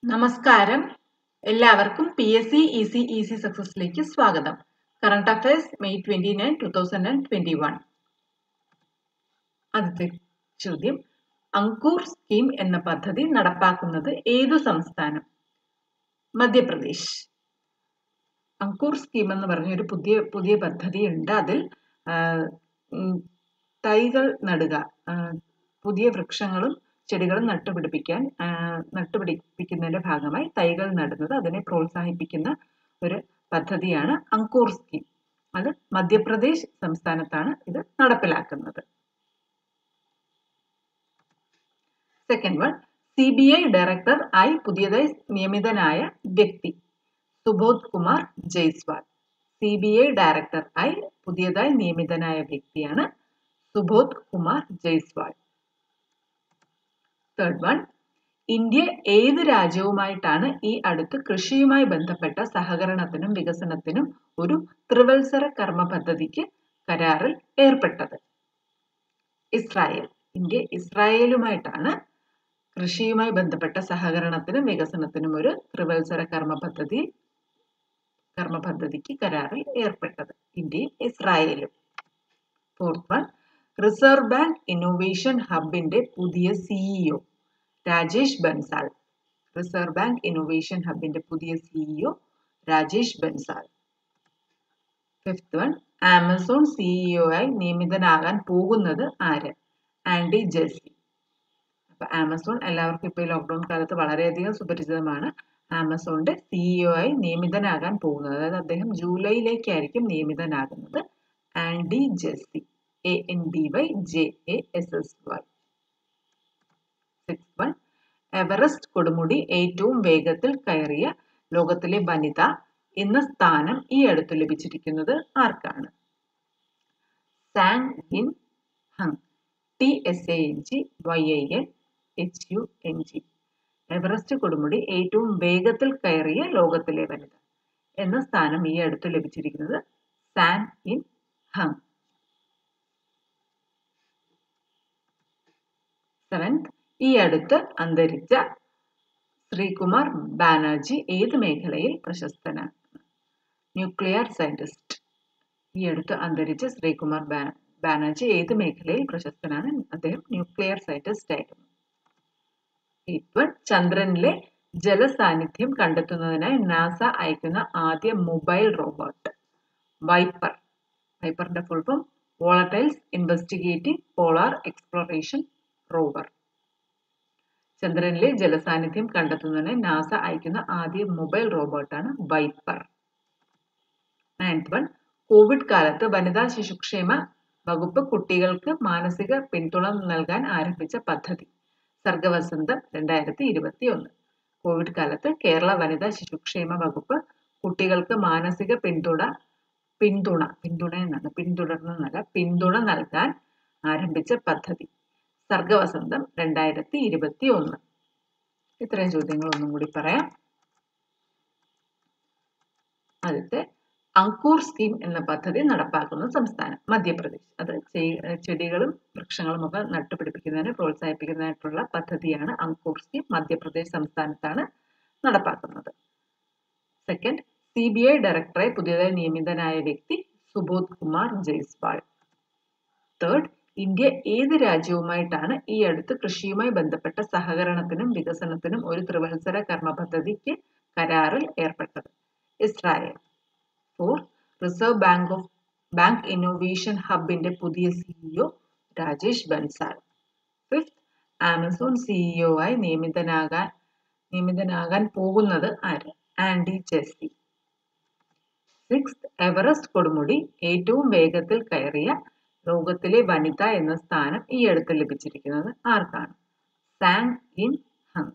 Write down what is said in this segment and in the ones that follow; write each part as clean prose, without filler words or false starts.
നമസ്കാരം. എല്ലാവർക്കും PSC easy സക്സസിലേക്ക് സ്വാഗതം. Current affairs May 29, 2021. ആദ്യത്തെ ചോദ്യം, അങ്കൂർ സ്കീം എന്ന പദ്ധതി നടപ്പാക്കുന്നത് ഏതു സംസ്ഥാനം? മധ്യപ്രദേശ്. അങ്കൂർ സ്കീം എന്ന് പറഞ്ഞ ഒരു പുതിയ പദ്ധതി ഉണ്ട്. അതിൽ തൈകൾ നടുക, പുതിയ വൃക്ഷങ്ങളും ചെടികളും നട്ടുപിടിപ്പിക്കുന്നതിന്റെ ഭാഗമായി തൈകൾ നടുന്നത്, അതിനെ പ്രോത്സാഹിപ്പിക്കുന്ന ഒരു പദ്ധതിയാണ് അങ്കൂർ സ്കീം. അത് മധ്യപ്രദേശ് സംസ്ഥാനത്താണ് ഇത് നടപ്പിലാക്കുന്നത്. സെക്കൻഡ് വൺ, CBI ഡയറക്ടർ ആയി പുതിയതായി നിയമിതനായ വ്യക്തി? സുബോധ് കുമാർ ജയ്സ്വാൾ. CBI ഡയറക്ടർ ആയി പുതിയതായി നിയമിതനായ വ്യക്തിയാണ് Subodh Kumar Jaiswal. Third one, India ഏത് രാജ്യവുമായിട്ടാണ് ഈ അടുത്ത് കൃഷിയുമായി ബന്ധപ്പെട്ട സഹകരണത്തിനും വികസനത്തിനും ഒരു ത്രിവത്സര കർമ്മ പദ്ധതിക്ക് കരാറിൽ ഏർപ്പെട്ടത്? ഇസ്രായേൽ. ഇന്ത്യ ഇസ്രായേലുമായിട്ടാണ് കൃഷിയുമായി ബന്ധപ്പെട്ട സഹകരണത്തിനും വികസനത്തിനും ഒരു ത്രിവത്സര കർമ്മ പദ്ധതിക്ക് കരാറിൽ ഏർപ്പെട്ടത്. ഇന്ത്യയും ഇസ്രായേലും. Fourth one, reserve bank innovation ഹബിന്റെ പുതിയ CEO Rajesh Bansal. Reserve bank innovation ഹബിന്റെ പുതിയ CEO Rajesh Bansal. Fifth one, Amazon CEO ആയി നിയമിതനാകാൻ പോകുന്നത് ആര്? Andy Jassy. അപ്പൊ ആമസോൺ എല്ലാവർക്കും ഇപ്പോൾ ഈ ലോക്ക്ഡൌൺ കാലത്ത് വളരെയധികം സുപരിചിതമാണ്. ആമസോണിന്റെ CEO ആയി നിയമിതനാകാൻ പോകുന്നത്, അതായത് അദ്ദേഹം ജൂലൈയിലേക്കായിരിക്കും നിയമിതനാകുന്നത്, Andy Jassy. ANDYJASSY. Six one, Everest കൊടുമുടി ഏറ്റവും വേഗത്തിൽ കയറിയ ലോകത്തിലെ വനിത എന്ന സ്ഥാനം ഈ അടുത്ത് ലഭിച്ചിരിക്കുന്നത് ആർക്കാണ്? Tsang Yin Hung. TSANGYINHUNG. Everest കൊടുമുടി ഏറ്റവും വേഗത്തിൽ കയറിയ ലോകത്തിലെ വനിത എന്ന സ്ഥാനം ഈ അടുത്ത് ലഭിച്ചിരിക്കുന്നത് സാങ് യിൻ ഹങ്. സെവൻത്, ഈ അടുത്ത് അന്തരിച്ച ശ്രീകുമാർ ബാനർജി ഏത് മേഖലയിൽ പ്രശസ്തനാണ്? Nuclear scientist. ഈ അടുത്ത് അന്തരിച്ച ശ്രീകുമാർ ബാനർജി ഏത് മേഖലയിൽ പ്രശസ്തനാണ്? അദ്ദേഹം ന്യൂക്ലിയർ സയന്റിസ്റ്റ് ആയിരുന്നു. എയ്ത്ത് വൺ, ചന്ദ്രനിലെ ജലസാന്നിധ്യം കണ്ടെത്തുന്നതിനായി നാസ അയക്കുന്ന ആദ്യ മൊബൈൽ റോബോട്ട്? വൈപ്പർ. വൈപ്പറിന്റെ full form volatiles investigating polar exploration rover. ചന്ദ്രനിലെ ജലസാന്നിധ്യം കണ്ടെത്തുന്നതിന് നാസ അയക്കുന്ന ആദ്യ മൊബൈൽ റോബോട്ടാണ് വൈപ്പർ. നയൻത് വൺ, കോവിഡ് കാലത്ത് വനിതാ ശിശുക്ഷേമ വകുപ്പ് കുട്ടികൾക്ക് മാനസിക പിന്തുണ നൽകാൻ ആരംഭിച്ച പദ്ധതി? സർഗവസന്തം 2021. കോവിഡ് കാലത്ത് കേരള വനിതാ ശിശുക്ഷേമ വകുപ്പ് കുട്ടികൾക്ക് മാനസിക പിന്തുണ നൽകാൻ ആരംഭിച്ച പദ്ധതി സർഗവസന്തം 2021. ഇത്രയും ചോദ്യങ്ങൾ ഒന്നും കൂടി പറയാം. ആദ്യത്തെ, അങ്കൂർ സ്കീം എന്ന പദ്ധതി നടപ്പാക്കുന്ന സംസ്ഥാനം? മധ്യപ്രദേശ്. അത് ചെടികളും വൃക്ഷങ്ങളും ഒക്കെ നട്ടുപിടിപ്പിക്കുന്നതിന് പ്രോത്സാഹിപ്പിക്കുന്നതിനായിട്ടുള്ള പദ്ധതിയാണ് അങ്കൂർ സ്കീം. മധ്യപ്രദേശ് സംസ്ഥാനത്താണ് നടപ്പാക്കുന്നത്. സെക്കൻഡ്, CBI ഡയറക്ടറായി പുതിയതായി നിയമിതനായ വ്യക്തി? സുബോധ് കുമാർ ജയ്സ്വാൾ. തേർഡ്, ഇന്ത്യ ഏത് രാജ്യവുമായിട്ടാണ് ഈ അടുത്ത് കൃഷിയുമായി ബന്ധപ്പെട്ട സഹകരണത്തിനും വികസനത്തിനും ഒരു ത്രിവത്സര കർമ്മ പദ്ധതിക്ക് കരാറിൽ ഏർപ്പെട്ടത്? Israel. Fourth, reserve bank innovation ഹബിന്റെ പുതിയ CEO Rajesh Bansal. Fifth, Amazon CEO ആയി നിയമിതനാകാൻ പോകുന്നത് ആര്? ആൻഡി ജെസി. സിക്സ്ത്, എവറസ്റ്റ് കൊടുമുടി ഏറ്റവും വേഗത്തിൽ കയറിയ ലോകത്തിലെ വനിത എന്ന സ്ഥാനം ഈ അടുത്ത് ലഭിച്ചിരിക്കുന്നത് ആർക്കാണ്? Tsang Yin hung.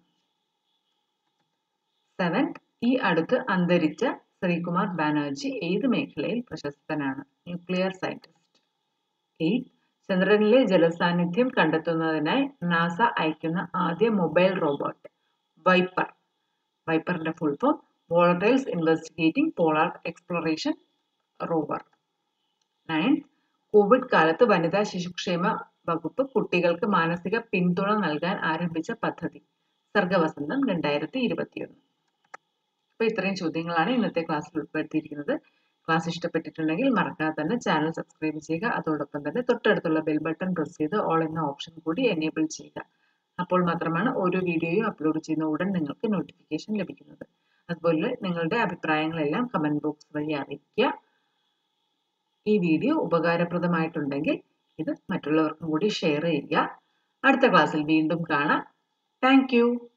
സെവൻത്, ഈ അടുത്ത് അന്തരിച്ച ശ്രീകുമാർ ബാനർജി ഏത് മേഖലയിൽ പ്രശസ്തനാണ്? Nuclear scientist. എയ്ത്ത്, ചന്ദ്രനിലെ ജലസാന്നിധ്യം കണ്ടെത്തുന്നതിനായി നാസ അയക്കുന്ന ആദ്യ മൊബൈൽ റോബോട്ട്? വൈപ്പർ. വൈപ്പറിന്റെ full form volatiles investigating polar exploration rover. Ninth, Covid കാലത്ത് വനിതാ ശിശുക്ഷേമ വകുപ്പ് കുട്ടികൾക്ക് മാനസിക പിന്തുണ നൽകാൻ ആരംഭിച്ച പദ്ധതി? സർഗവസന്തം 2021. അപ്പോൾ ഇത്രയും ചോദ്യങ്ങളാണ് ഇന്നത്തെ ക്ലാസ്സിൽ ഉൾപ്പെടുത്തിയിരിക്കുന്നത്. ക്ലാസ് ഇഷ്ടപ്പെട്ടിട്ടുണ്ടെങ്കിൽ മറക്കാതെ തന്നെ ചാനൽ സബ്സ്ക്രൈബ് ചെയ്യുക. അതോടൊപ്പം തന്നെ തൊട്ടടുത്തുള്ള ബെൽ ബട്ടൺ പ്രസ് ചെയ്ത് ഓൾ എന്ന ഓപ്ഷൻ കൂടി എനേബിൾ ചെയ്യുക. അപ്പോൾ മാത്രമാണ് ഓരോ വീഡിയോയും അപ്ലോഡ് ചെയ്യുന്ന ഉടൻ നിങ്ങൾക്ക് നോട്ടിഫിക്കേഷൻ ലഭിക്കുന്നത്. അതുപോലെ നിങ്ങളുടെ അഭിപ്രായങ്ങളെല്ലാം കമൻറ്റ് ബോക്സ് വഴി അറിയിക്കുക. ഈ വീഡിയോ ഉപകാരപ്രദമായിട്ടുണ്ടെങ്കിൽ ഇത് മറ്റുള്ളവർക്കും കൂടി ഷെയർ ചെയ്യുക. അടുത്ത ക്ലാസ്സിൽ വീണ്ടും കാണാം. Thank U.